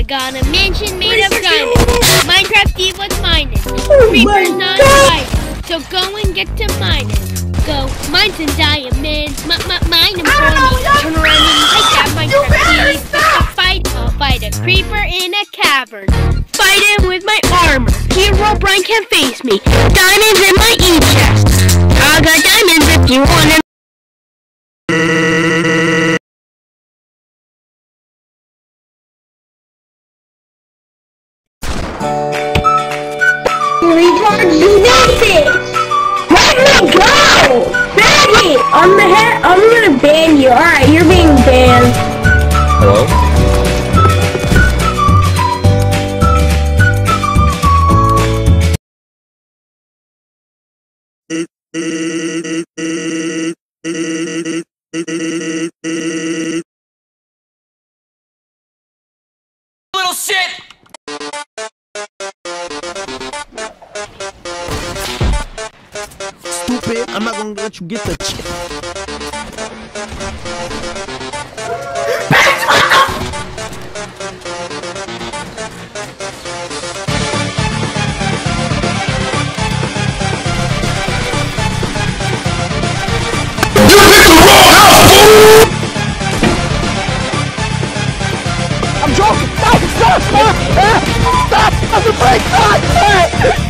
got a mansion made of diamonds. Minecraft Steve was mining. Oh Creepers my not God. right. So go and get to mining. Go mine some diamonds. Mine them for me. Turn around and take that Minecraft Steve. I'll fight a creeper in a cavern. Fight him with my armor. Hero Brian can't face me. Diamonds in my e-chest. I got diamonds if you want them. Retards, do this! Let me go! Maggie! I'm gonna ban you. Alright, you're being banned. Hello? Little shit! Stupid, I'm not gonna let you get the chip. I'm joking! Stop! Stop! Stop! Stop! Stop! Stop! Stop!